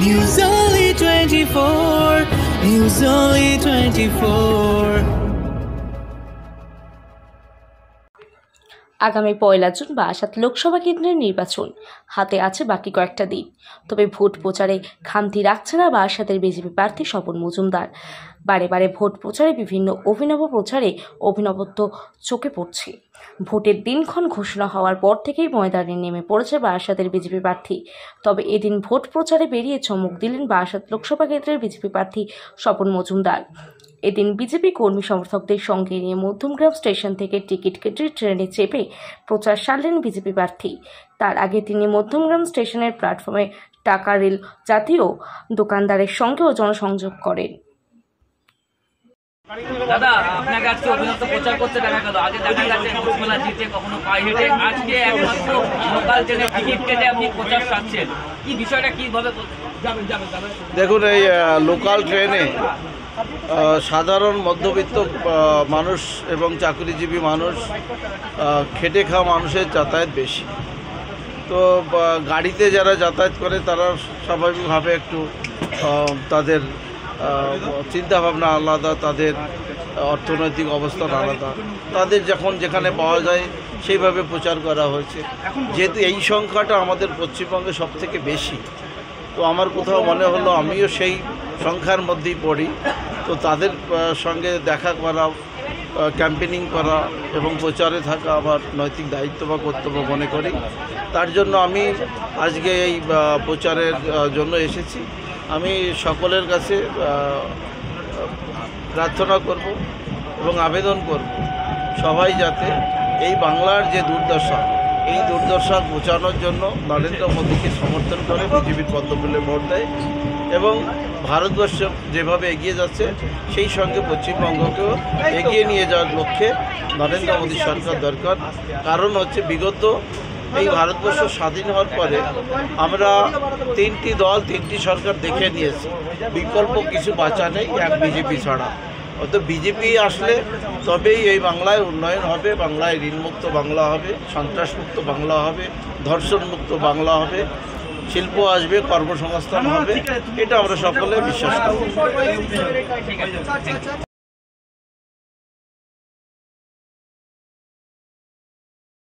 News Only 24. News Only 24. আগামী 1 June Barasat Lok Sabha কেন্দ্রের নির্বাচন হাতে আছে বাকি কয়েকটা দিন। তবে ভোট প্রচারে খামতি রাখছে না বারাসাতের বিজেপি প্রার্থী স্বপন মজুমদার। বারে বারে ভোট প্রচারে বিভিন্ন অভিনব প্রচারে অভিনবত্ব চোখে পড়ছে। ভোটের দিনক্ষণ ঘোষণা হওয়ার পর থেকেই ময়দানে নেমে পড়েছে বারাসাতের বিজেপি প্রার্থী। তবে এদিন ভোট প্রচারে বেরিয়ে চমক দিলেন বারাসাত লোকসভা কেন্দ্রের বিজেপি প্রার্থী স্বপন মজুমদার। এদিন বিজেপি কর্মী সমর্থকদের সঙ্গে নিয়ে মধ্যমগ্রাম স্টেশন থেকে টিকিট কেটে ট্রেনে চেপে প্রচার সারলেন বিজেপি প্রার্থী। তার আগে তিনি মধ্যমগ্রাম স্টেশনের প্ল্যাটফর্মে টাকা রেল জাতীয় দোকানদারের সঙ্গেও জনসংযোগ করেন। দাদা, আপনাকে আজকে অভিনব প্রচার করতে দেখা গেল। আগে দেখা গেছে মেলা জিতে কখনো পায়ে হেঁটে, আজকে একমাত্র লোকাল ট্রেনে টিকিট কেটে আপনি প্রচার সারছেন। কি বিষয়টা কিভাবে দেখুন, এই লোকাল ট্রেনে সাধারণ মধ্যবিত্ত মানুষ এবং চাকরিজীবী মানুষ, খেটে খাওয়া মানুষের যাতায়াত বেশি। তো গাড়িতে যারা যাতায়াত করে তারা স্বাভাবিকভাবে একটু তাদের চিন্তাভাবনা আলাদা, তাদের অর্থনৈতিক অবস্থান আলাদা, তাদের যখন যেখানে পাওয়া যায় সেইভাবে প্রচার করা হয়েছে। যেহেতু এই সংখ্যাটা আমাদের পশ্চিমবঙ্গে সবথেকে বেশি, তো আমার কোথাও মনে হলো আমিও সেই সংখ্যার মধ্যেই পড়ি। তো তাদের সঙ্গে দেখা করা, ক্যাম্পেনিং করা এবং প্রচারে থাকা আমার নৈতিক দায়িত্ব বা কর্তব্য মনে করি। তার জন্য আমি আজকে এই প্রচারের জন্য এসেছি। আমি সকলের কাছে প্রার্থনা করব এবং আবেদন করব সবাই যাতে এই বাংলার যে দুর্দশা, এই দুর্দশা ঘোচানোর জন্য নরেন্দ্র মোদীকে সমর্থন করে বিজেপির পদ্মফুলে ভোট দেয় এবং ভারতবর্ষ যেভাবে এগিয়ে যাচ্ছে সেই সঙ্গে পশ্চিমবঙ্গকেও এগিয়ে নিয়ে যাওয়ার লক্ষ্যে নরেন্দ্র মোদী সরকার দরকার। কারণ হচ্ছে বিগত এই ভারতবর্ষ স্বাধীন হওয়ার পরে আমরা 3টি দল 3টি সরকার দেখে নিয়েছি, বিকল্প কিছু বাঁচা নেই এক বিজেপি ছাড়া। অর্থাৎ বিজেপি আসলে তবেই এই বাংলায় উন্নয়ন হবে, বাংলায় ঋণমুক্ত বাংলা হবে, সন্ত্রাসমুক্ত বাংলা হবে, ধর্ষণমুক্ত বাংলা হবে, শিল্প আসবে, কর্মসংস্থান হবে। এটা আমরা সকলে বিশ্বাস করি।